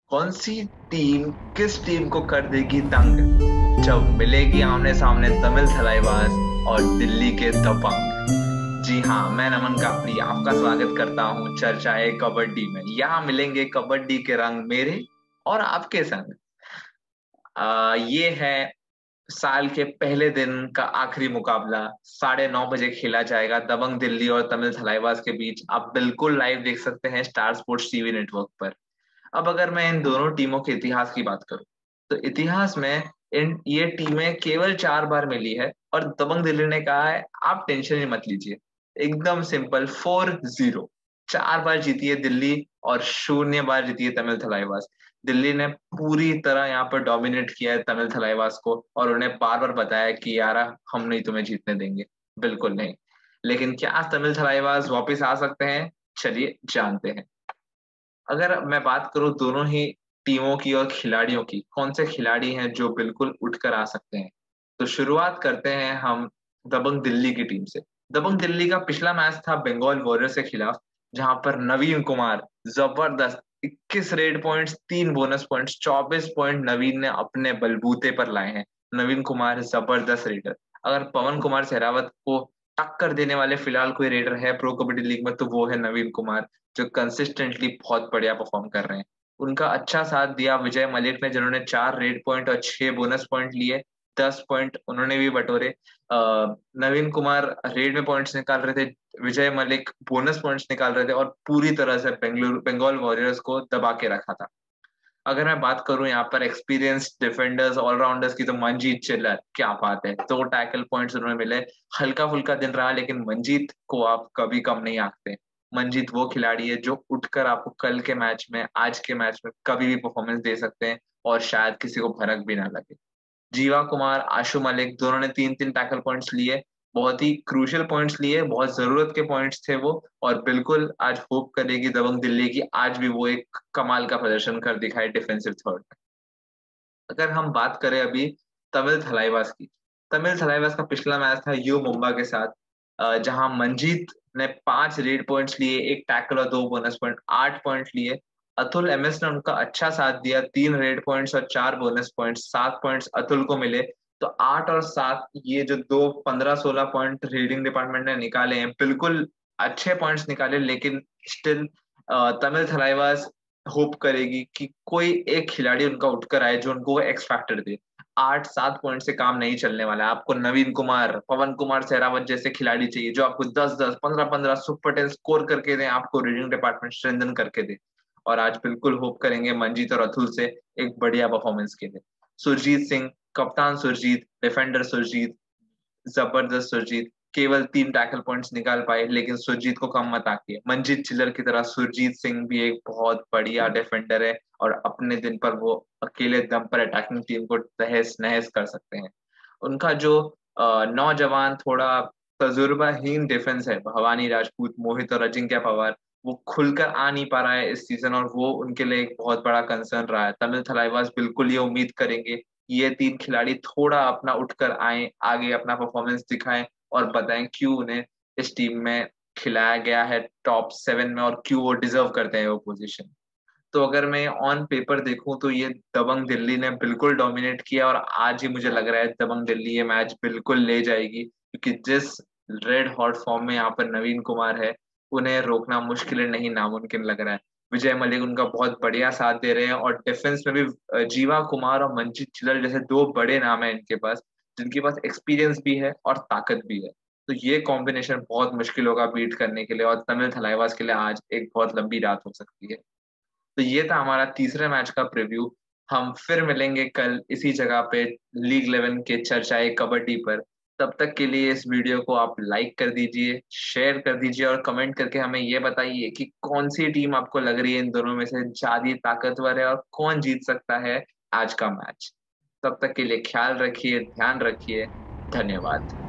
कौन सी टीम किस टीम को कर देगी दंग जब मिलेगी आमने सामने तमिल थलाइवास और दिल्ली के दबंग। जी हाँ, मैं नमन कापड़ी आपका स्वागत करता हूँ चर्चाए कबड्डी में। यहाँ मिलेंगे कबड्डी के रंग मेरे और आपके संग। ये है साल के पहले दिन का आखिरी मुकाबला। 9:30 बजे खेला जाएगा दबंग दिल्ली और तमिल थलाइवास के बीच। आप बिल्कुल लाइव देख सकते हैं स्टार स्पोर्ट्स टीवी नेटवर्क पर। अब अगर मैं इन दोनों टीमों के इतिहास की बात करूं तो इतिहास में इन ये टीमें केवल 4 बार मिली है और दबंग दिल्ली ने कहा है आप टेंशन ही मत लीजिए। एकदम सिंपल 4-0। 4 बार जीती है दिल्ली और 0 बार जीती है तमिल थलाइवास। दिल्ली ने पूरी तरह यहाँ पर डोमिनेट किया है तमिल थलाइवास को और उन्हें बार बार बताया कि यार हम नहीं तुम्हें जीतने देंगे, बिल्कुल नहीं। लेकिन क्या तमिल थलाइवास वापिस आ सकते हैं? चलिए जानते हैं। अगर मैं बात करूं दोनों ही टीमों की और खिलाड़ियों की, कौन से खिलाड़ी हैं जो बिल्कुल उठकर आ सकते हैं, तो शुरुआत करते हैं हम दबंग दिल्ली की टीम से। दबंग दिल्ली का पिछला मैच था बंगाल वॉरियर्स के खिलाफ, जहां पर नवीन कुमार जबरदस्त 21 raid points, 3 bonus points, 24 point Naveen ने अपने बलबूते पर लाए हैं। नवीन कुमार जबरदस्त रेडर। अगर पवन कुमार सहरावत को टक्कर देने वाले फिलहाल कोई रेडर है प्रो कबड्डी लीग में तो वो है नवीन कुमार, जो कंसिस्टेंटली बहुत बढ़िया परफॉर्म कर रहे हैं। उनका अच्छा साथ दिया विजय मलिक ने, जिन्होंने 4 रेड पॉइंट और 6 बोनस पॉइंट लिए। 10 पॉइंट उन्होंने भी बटोरे। नवीन कुमार रेड में पॉइंट्स निकाल रहे थे, विजय मलिक बोनस पॉइंट्स निकाल रहे थे और पूरी तरह से बेंगलुरु बंगाल वॉरियर्स को दबा के रखा था। अगर मैं बात करूं यहाँ पर एक्सपीरियंस डिफेंडर्स ऑलराउंडर्स की तो मंजीत चिल्लर, क्या बात है, 2 टैकल पॉइंट्स उन्हें मिले। हल्का फुल्का दिन रहा लेकिन मंजीत को आप कभी कम नहीं आंकते। मंजीत वो खिलाड़ी है जो उठकर आपको कल के मैच में, आज के मैच में कभी भी परफॉर्मेंस दे सकते हैं और शायद किसी को भनक भी ना लगे। जीवा कुमार, आशु मलिक दोनों ने 3-3 टैकल पॉइंट्स लिए। बहुत ही क्रूशियल पॉइंट्स लिए, बहुत जरूरत के पॉइंट्स थे वो। और बिल्कुल आज होप करेगी दबंग दिल्ली की आज भी वो एक कमाल का प्रदर्शन कर दिखाए डिफेंसिव थर्ड में। अगर हम बात करें अभी तमिल थलाइवास की, तमिल थलाइवास का पिछला मैच था यू मुंबा के साथ, जहां मंजीत ने 5 रेड पॉइंट्स लिए, 1 टैकल और 2 बोनस पॉइंट, 8 पॉइंट लिए। अतुल एमएस ने उनका अच्छा साथ दिया, 3 रेड पॉइंट्स और 4 बोनस पॉइंट, 7 पॉइंट्स अतुल को मिले। तो 8 और 7, ये जो दो 15-16 पॉइंट रीडिंग डिपार्टमेंट ने निकाले हैं, बिल्कुल अच्छे पॉइंट्स निकाले। लेकिन स्टिल तमिल थलाइवास होप करेगी कि कोई एक खिलाड़ी उनका उठकर आए जो उनको वो एक्स फैक्टर दे। 8-7 पॉइंट से काम नहीं चलने वाला है। आपको नवीन कुमार, पवन कुमार सहरावत जैसे खिलाड़ी चाहिए जो आपको 10-10, 15-15 सुपर 10 स्कोर करके दें, आपको रीडिंग डिपार्टमेंट स्ट्रेंथन करके दे। और आज बिल्कुल होप करेंगे मंजीत और अतुल से एक बढ़िया परफॉर्मेंस के लिए। सुरजीत सिंह, कप्तान सुरजीत, डिफेंडर सुरजीत, जबरदस्त सुरजीत। केवल 3 टैकल पॉइंट्स निकाल पाए लेकिन सुरजीत को कम मत आके, मंजीत चिल्लर की तरह सुरजीत सिंह भी एक बहुत बढ़िया डिफेंडर है और अपने दिन पर वो अकेले दम पर अटैकिंग टीम को तहस नहस कर सकते हैं। उनका जो नौजवान थोड़ा तजुर्बाहीन डिफेंस है, भवानी राजपूत, मोहित और अजिंक्य पवार, वो खुलकर आ नहीं पा रहा है इस सीजन और वो उनके लिए एक बहुत बड़ा कंसर्न रहा है। तमिल थलाइवास बिल्कुल ये उम्मीद करेंगे ये 3 खिलाड़ी थोड़ा अपना उठकर आए, आगे अपना परफॉर्मेंस दिखाएं और बताएं क्यों उन्हें इस टीम में खिलाया गया है टॉप 7 में और क्यों वो डिजर्व करते हैं वो पोजीशन। तो अगर मैं ऑन पेपर देखूं तो ये दबंग दिल्ली ने बिल्कुल डोमिनेट किया और आज ही मुझे लग रहा है दबंग दिल्ली ये मैच बिल्कुल ले जाएगी, क्योंकि जिस रेड हॉट फॉर्म में यहाँ पर नवीन कुमार है, उन्हें रोकना मुश्किल नहीं नामुमकिन लग रहा है। विजय मलिक उनका बहुत बढ़िया साथ दे रहे हैं और डिफेंस में भी जीवा कुमार और मंजीत चिल्लर जैसे 2 बड़े नाम है इनके पास, जिनके पास एक्सपीरियंस भी है और ताकत भी है। तो ये कॉम्बिनेशन बहुत मुश्किल होगा बीट करने के लिए और तमिल थलाइवास के लिए आज एक बहुत लंबी रात हो सकती है। तो ये था हमारा तीसरे मैच का प्रीव्यू। हम फिर मिलेंगे कल इसी जगह पे लीग 11 के चर्चाए कबड्डी पर। तब तक के लिए इस वीडियो को आप लाइक कर दीजिए, शेयर कर दीजिए और कमेंट करके हमें ये बताइए कि कौन सी टीम आपको लग रही है इन दोनों में से ज्यादा ताकतवर है और कौन जीत सकता है आज का मैच। तब तक के लिए ख्याल रखिए, ध्यान रखिए। धन्यवाद।